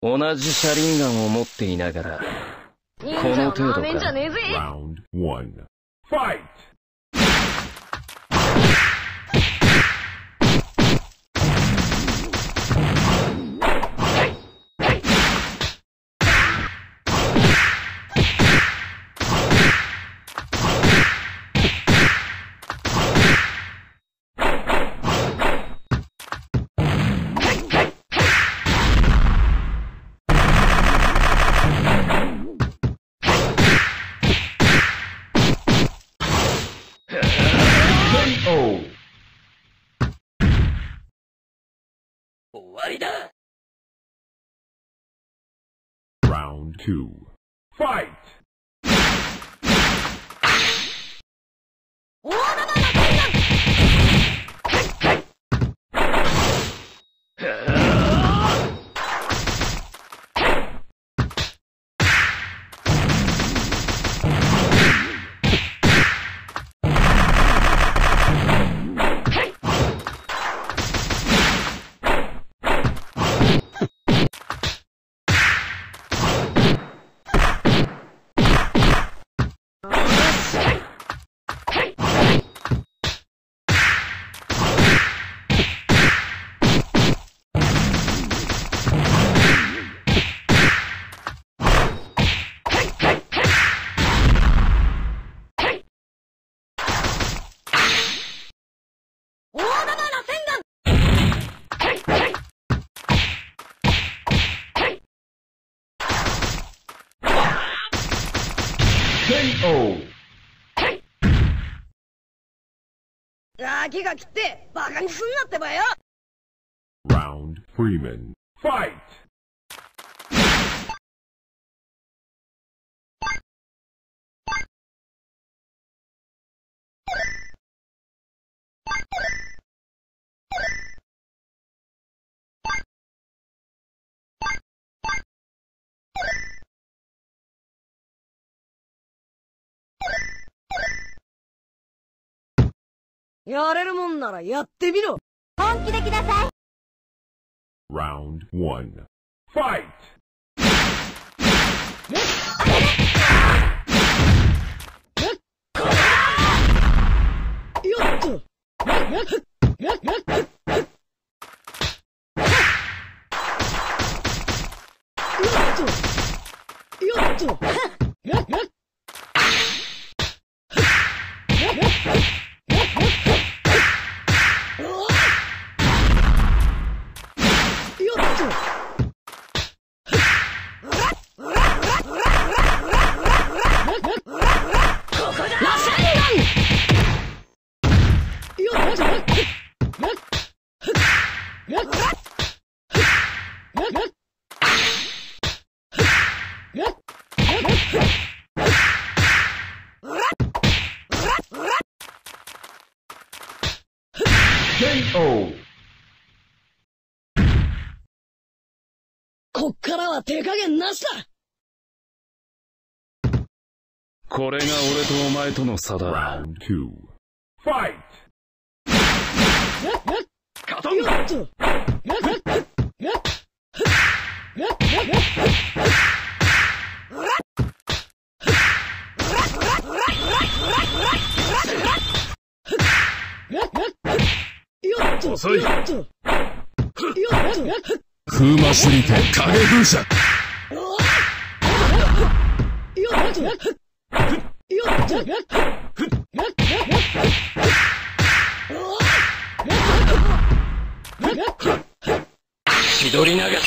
同じ車輪ガンを持っていながら、この程度か。 Round 1. Fight! Round 2. Fight! KO! ガキが来ってバカにすんなってばよ。 Round Freeman. Fight! やれるもんならやってみろ。本気できなさい。 Round 1. Fight! よっと。よっと。 KO! こっからは手加減なしだ。 これが俺とお前との差だ。 Round 2. Fight! カトン！遅い。 風魔手裏剣影風車。 気取りながら。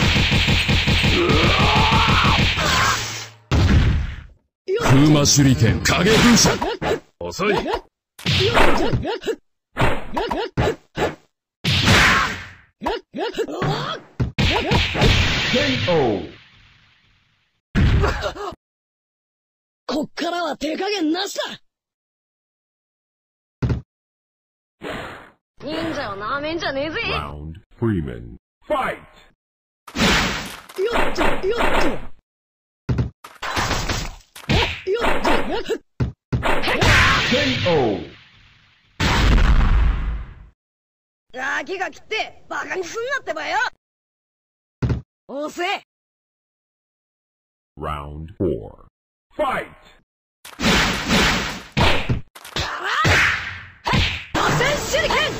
風魔手裏剣影風車。 遅い。 KO! こっからは手加減なしだ。忍者をなめんじゃねえぜ。 Round Freeman. Fight! よっとよっと。 KO! ガキが来ってバカにすんなってばよ。 押せ。 Round 4. Fight! 打線手裏剣。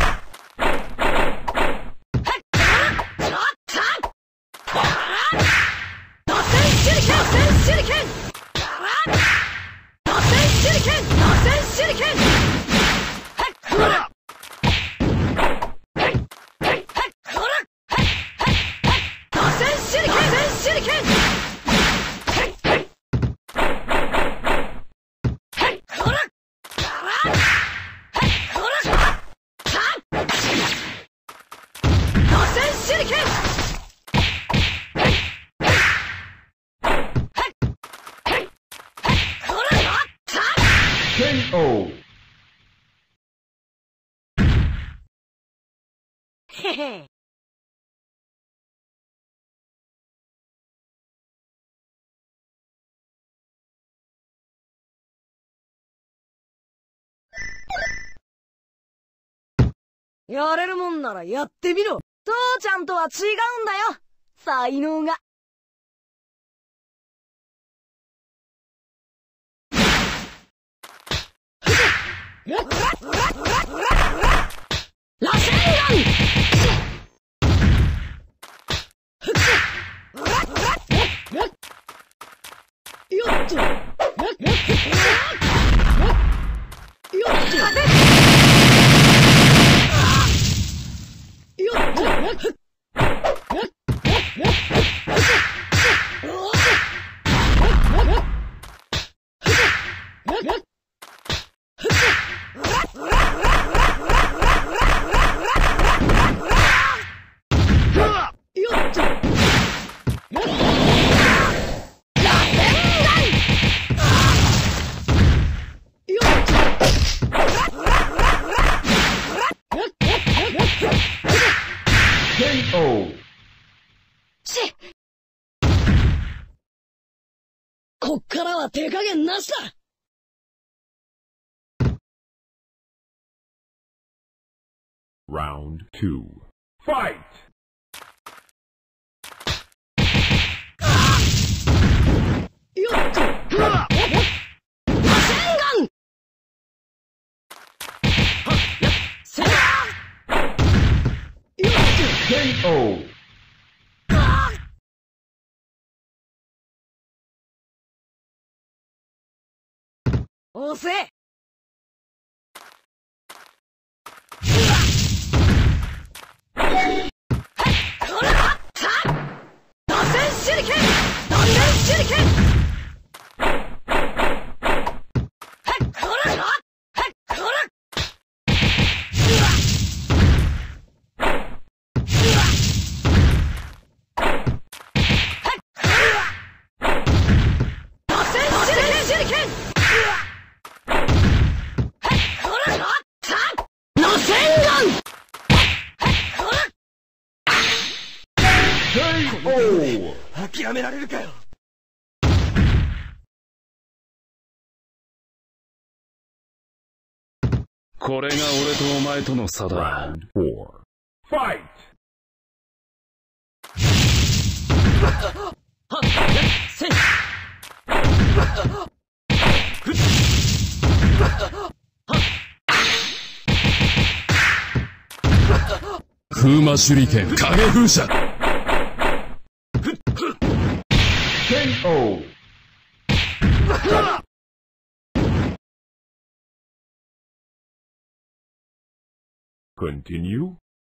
打線手裏剣。打線手裏剣。打線手裏剣。打線手裏剣。打線手裏剣。打線手裏剣。 KO! へへ。やれるもんならやってみろ。父ちゃんとは違うんだよ。才能が。螺旋丸。よっと。よっと。よっと。 KO! こっからは手加減なしだ。 Round 2. Fight! よっと。螺旋丸。せー。よっと。 KO! 押せ。打線手裏剣。打線手裏剣。 KO! 諦められるかよ。 これが俺とお前との差だ。 Round 4. Fight! 風魔手裏剣影風車 KO! Continue?